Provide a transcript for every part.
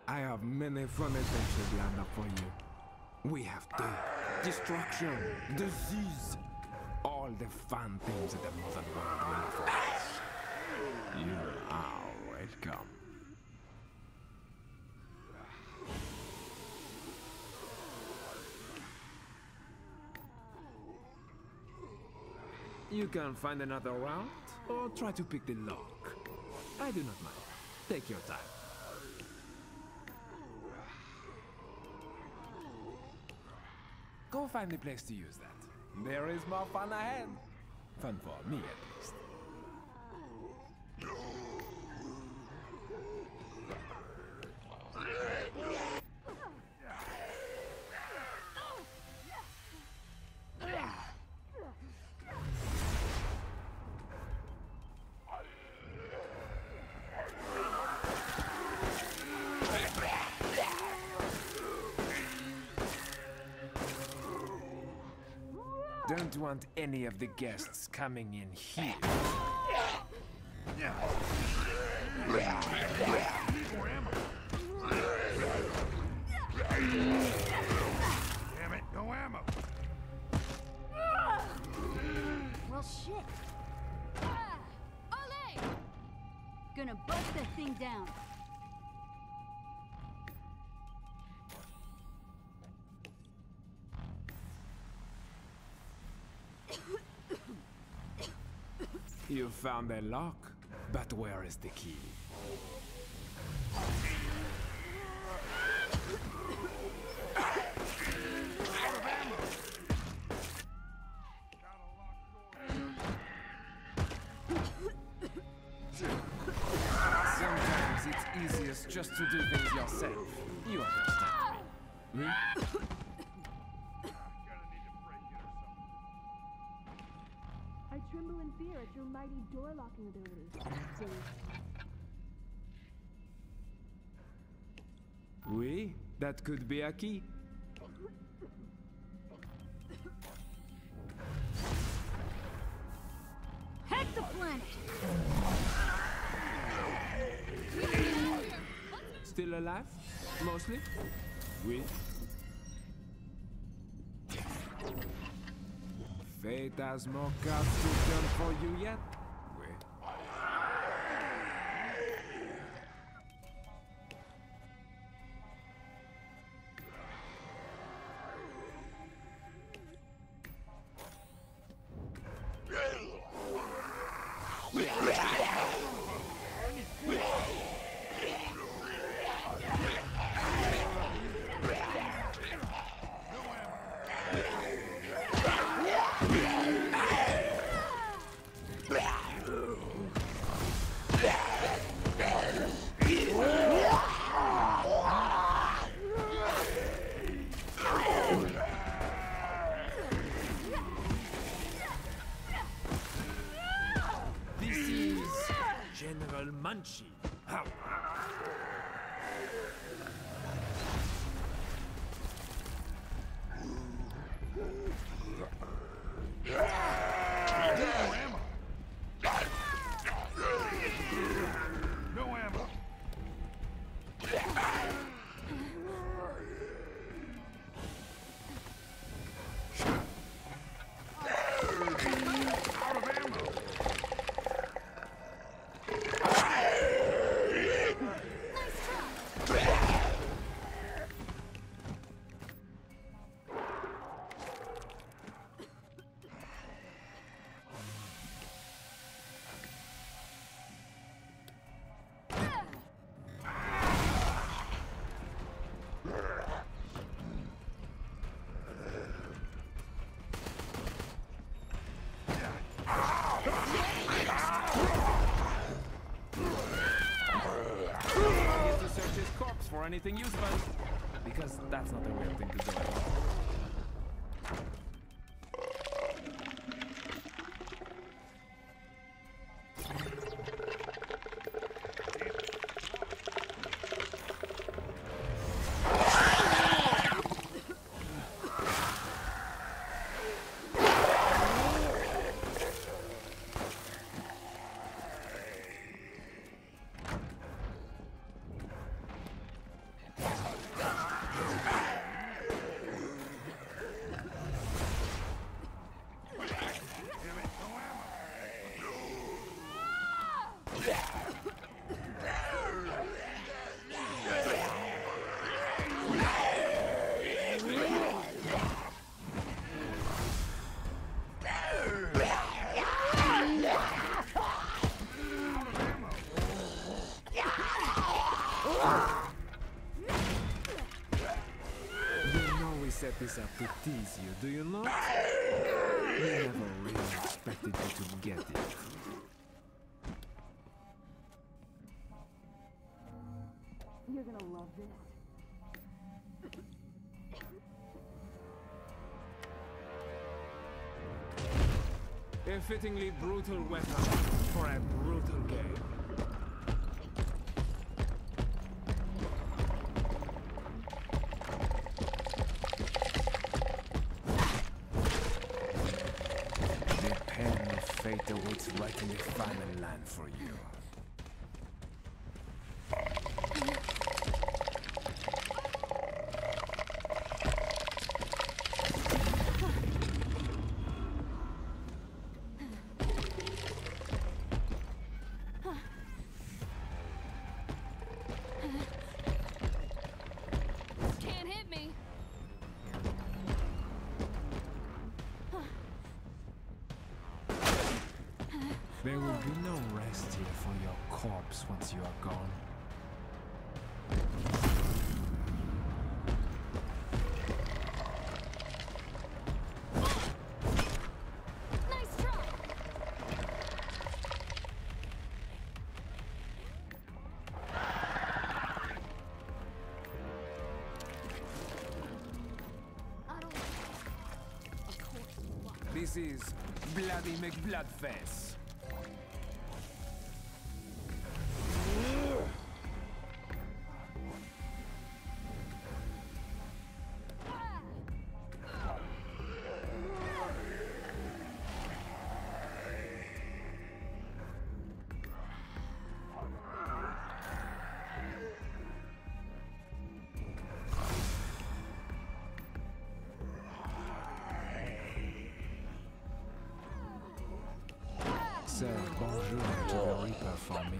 I have many fun adventures lined up for you. We have death, destruction, disease, all the fun things that the modern world will for us. You are welcome. You can find another route, or try to pick the lock. I do not mind. Take your time. Go find a place to use that. There is more fun ahead. Fun for me, at least. Don't want any of the guests coming in here. Damn it, no ammo. Well, shit. Ole! Gonna bust that thing down. You found a lock, but where is the key? Sometimes it's easiest just to do things yourself. You understand me? Me? I tremble in fear at your mighty door-locking ability. Oui, that could be a key. Heck the planet! Still alive? Mostly? Oui. Fate has more cards to turn for you yet? Oui. This is General Munchie. No ammo. Out of ammo. Need to search his corpse for anything useful. Because that's not a real thing to do. Set this up to tease you, do you not? We never really expected you to get it. You're gonna love this. A fittingly brutal weapon for a brutal game. Fate awaits right in the final land for you. Can't hit me. There will be no rest here for your corpse once you are gone. Nice try. I don't. Of course. This is Bloody McBloodface. Say bonjour to the Reaper for me.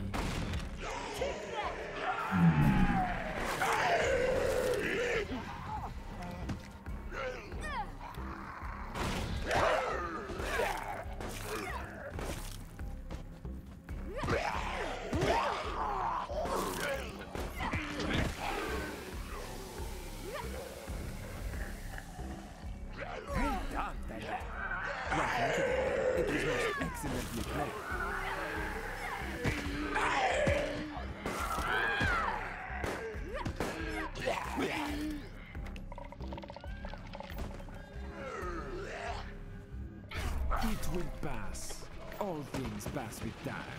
It was most excellently played. It will pass. All things pass with time.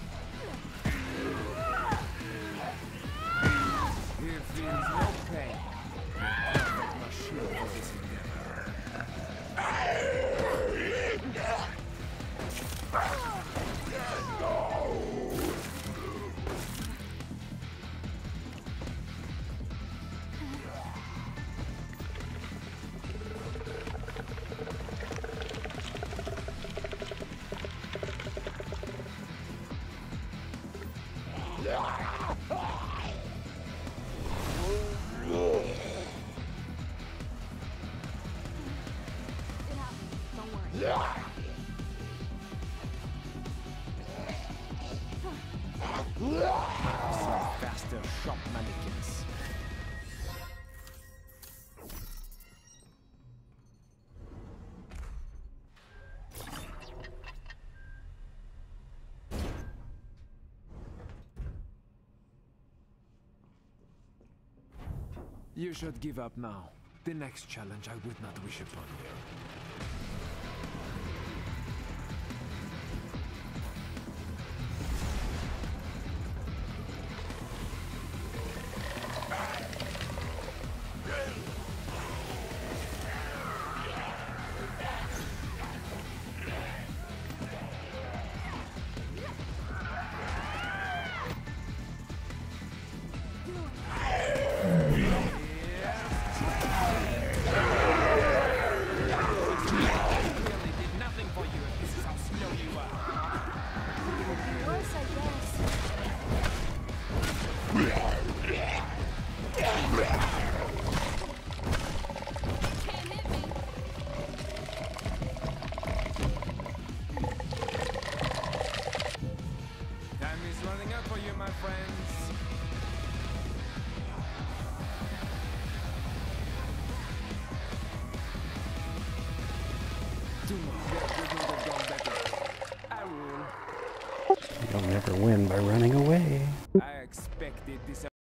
Here feels no pain. The perfect machine for this endeavor. Faster shop mannequins. You should give up now. The next challenge I would not wish upon you. Never win by running away. I expected this